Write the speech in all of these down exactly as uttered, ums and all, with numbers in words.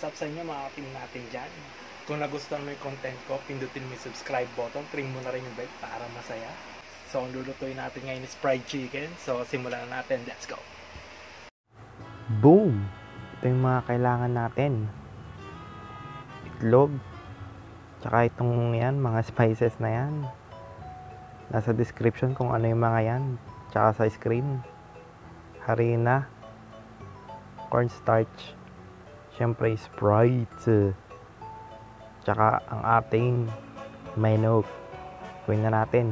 up sa inyo mga team natin dyan? Kung nagustuhan mo yung content ko, pindutin mo yung subscribe button, trim mo na rin yung bell para masaya. So, ang lulutuin natin ngayon is fried chicken. So, simulan na natin. Let's go! Boom! Ito yung mga kailangan natin. Itlog. Tsaka itong yan, mga spices na yan. Nasa description kung ano yung mga yan. Tsaka sa screen. Harina. Cornstarch. Siyempre, Sprite. Tsaka ang ating manok. Gawin na natin.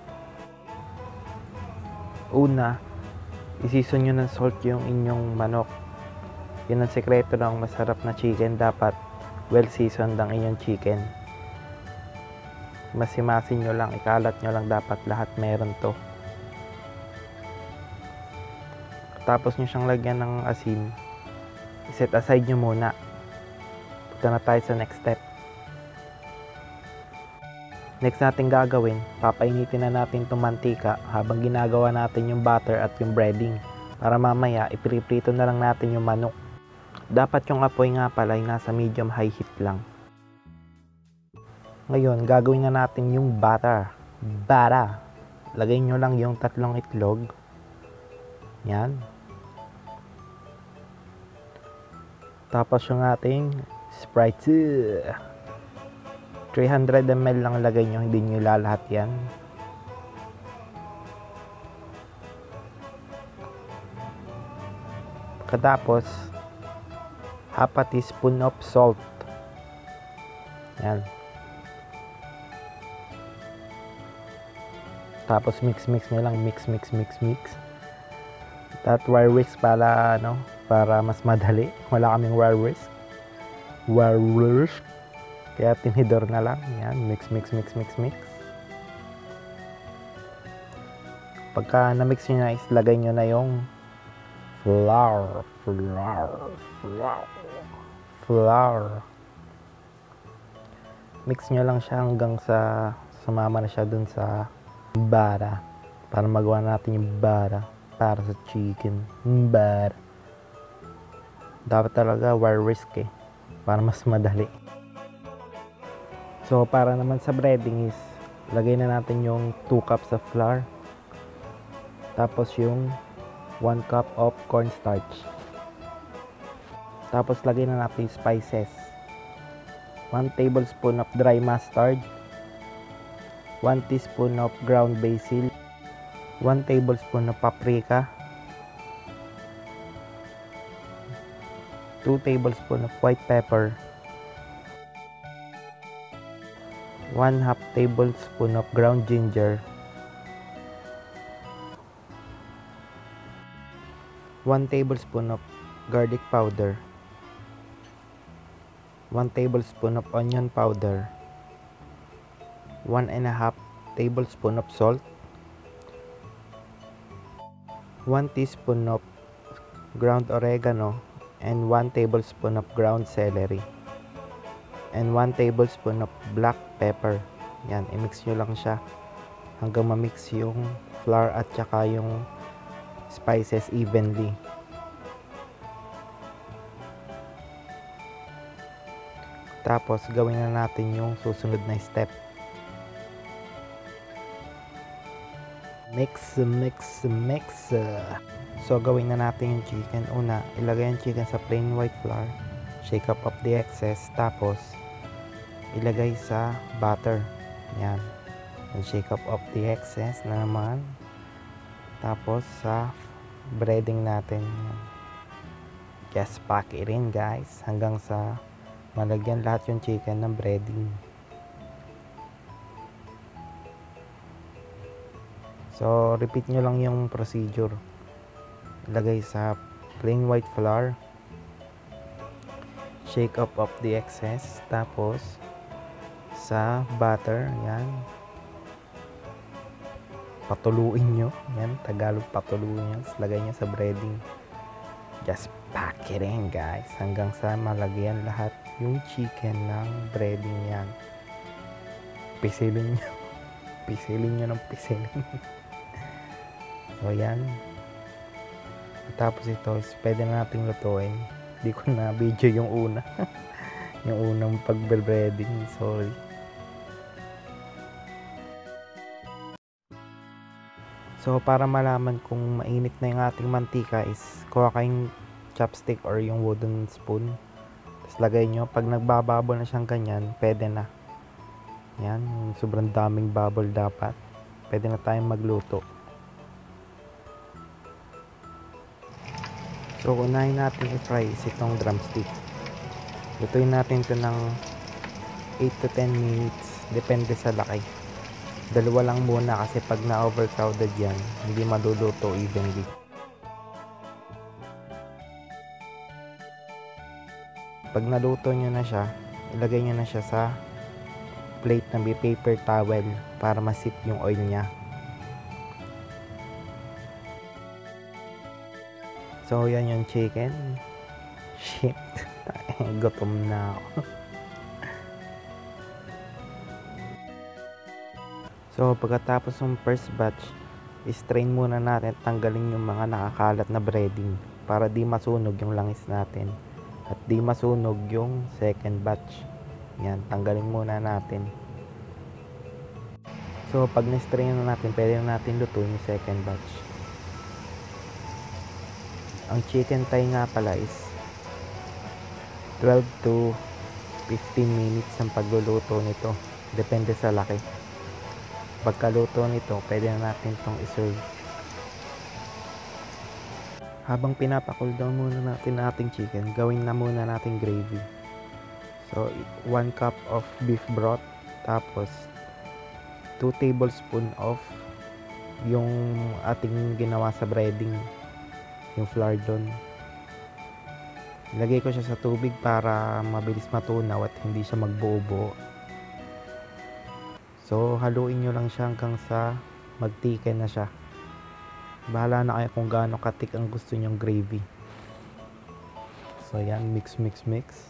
Una, i-season nyo ng salt yung inyong manok. Yun ang sekreto ng masarap na chicken. Dapat well seasoned ang inyong chicken. Masimasin nyo lang, ikalat nyo lang, dapat lahat meron to. Tapos nyo siyang lagyan ng asin. I-set aside nyo muna. Punta na tayo sa next step. Next natin gagawin, papainitin na natin itong mantika habang ginagawa natin yung butter at yung breading. Para mamaya, ipiprito na lang natin yung manok. Dapat yung apoy nga pala ay nasa medium high heat lang. Ngayon, gagawin na natin yung butter. Butter. Lagay nyo lang yung tatlong itlog. Yan. Tapos yung ating Sprite. three hundred milliliters lang lagay nyo, hindi nyo lalahat yan. Pagkatapos, half a teaspoon of salt. Yan. Tapos mix mix nyo lang, mix mix mix mix. That wire whisk para ano, para mas madali. Wala kaming wire whisk. Wire whisk. Kaya tinidor na lang. Yan, mix, mix, mix, mix, mix. Pagka na-mix nyo na, islagay nyo na yung flour, flour, flour, flour. Mix nyo lang siya hanggang sa sumama na siya dun sa bara. Para magawa natin yung bara para sa chicken. Bara. Dapat talaga wire whisk eh. Para mas madali. So, para naman sa breading is, lagay na natin yung two cups of flour. Tapos yung one cup of cornstarch. Tapos, lagay na natin yung spices. one tablespoon of dry mustard. one teaspoon of ground basil. one tablespoon of paprika. two tablespoon of white pepper. one half tablespoon of ground ginger, one tablespoon of garlic powder, one tablespoon of onion powder, one and a half tablespoon of salt, one teaspoon of ground oregano, and one tablespoon of ground celery. And one tablespoon of black pepper. Yan, i-mix nyo lang siya hanggang ma-mix yung flour at saka yung spices evenly. Tapos, gawin na natin yung susunod na step. Mix, mix, mix. So, gawin na natin yung chicken. Una, ilagay yung chicken sa plain white flour. Shake up of the excess. Tapos, ilagay sa butter. Yan. And shake up of the excess na naman. Tapos, sa breading natin. Yan. Just pack it in, guys. Hanggang sa malagyan lahat yung chicken ng breading. So, repeat nyo lang yung procedure. Ilagay sa plain white flour. Shake up of the excess. Tapos, sa butter. Yan. Patuluin nyo. Yan. Tagalog patuluin nyo. Lagay nyo sa breading. Just pack it in, guys. Hanggang sa malagyan lahat yung chicken ng breading yan. Pisilin nyo. Pisilin nyo ng pisilin. So, yan. Tapos ito is pwede na natin lutuin. Di ko na video yung una. Yung unang pag-breading, sorry. So para malaman kung mainit na yung ating mantika is kuha kayong chopstick or yung wooden spoon. Tapos lagay nyo. Pag nagbababol na siyang ganyan, pwede na. Yan, sobrang daming bubble dapat. Pwede na tayong magluto. So unahin natin i-fry is itong drumstick. Lutuin natin ito ng eight to ten minutes. Depende sa laki. Dalawa lang muna kasi pag na-overcrowded yan, hindi maluluto evenly. Pag naluto nyo na siya, ilagay nyo na siya sa plate na may paper towel para masip yung oil niya. So yan yung chicken. Shit, gutom na ako. So pagkatapos ng first batch, i-strain muna natin, tanggalin yung mga nakakalat na breading para di masunog yung langis natin at di masunog yung second batch. Yan, tanggalin muna natin. So pag na-strain na natin, pwede na natin lutuin yung second batch. Ang chicken thigh nga pala is twelve to fifteen minutes ang pagluluto nito. Depende sa laki. Pagkaluto nito, pwede na natin itong iserve. Habang pinapacool down muna natin ang ating chicken, gawin na muna natin gravy. So one cup of beef broth, tapos two tablespoon of yung ating ginawa sa breading, yung flour doon. Ilagay ko siya sa tubig para mabilis matunaw at hindi siya magbuo-buo. So haluin nyo lang siya hanggang sa magtiken na siya. Bahala na kayo kung gaano katik ang gusto nyong gravy. So yan, mix mix mix.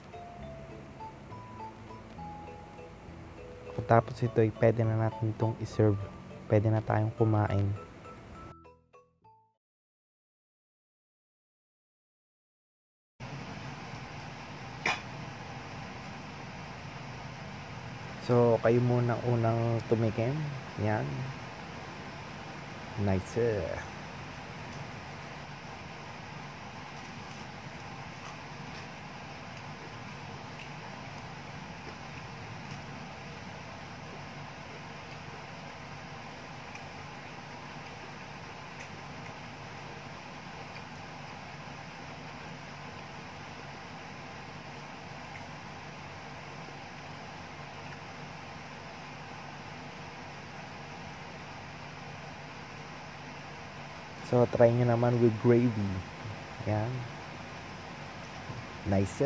Tapos ito ay pwede na natin itong iserve. Pwede na tayong kumain. So kayo muna unang tumikim. Yan. Nice. So, try nyo naman with gravy. Yan. Nice.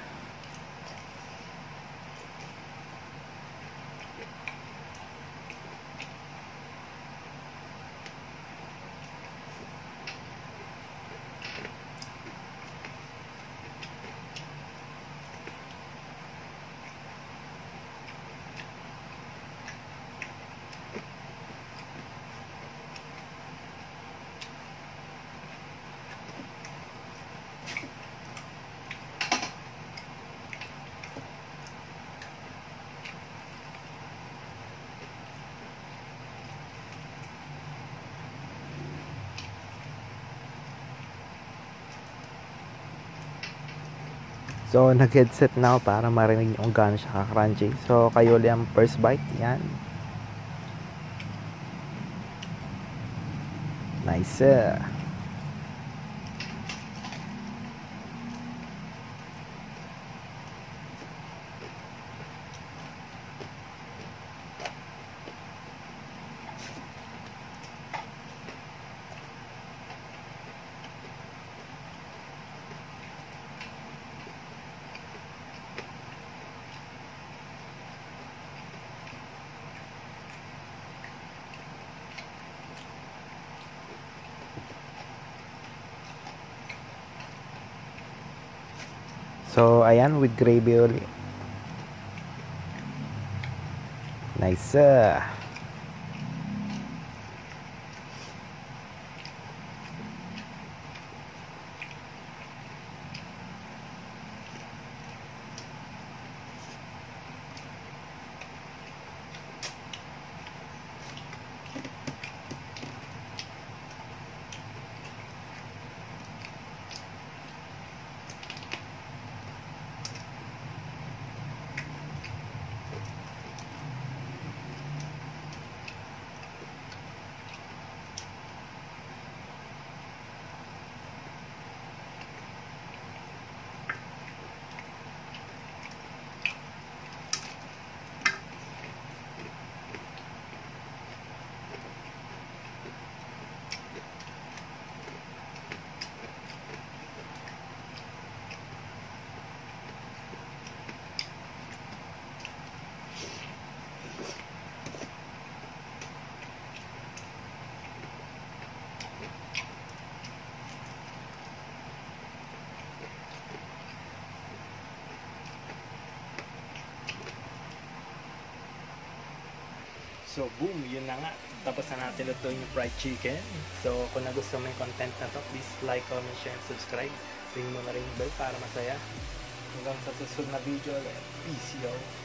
So, nag-headset na ako para marinig yung gaano siya ka-crunchy. So, kayo ulit ang first bite. Yan. Nice. So, ayan, with gravy ulit. Nice. So boom, yun na nga. Tapos na natin lutuin yung fried chicken. So kung nagustuhan mo yung content na to, please like, comment, share, and subscribe. Ring mo na rin yung bell para masaya. Hanggang sa susunod na video ulit. Peace yo!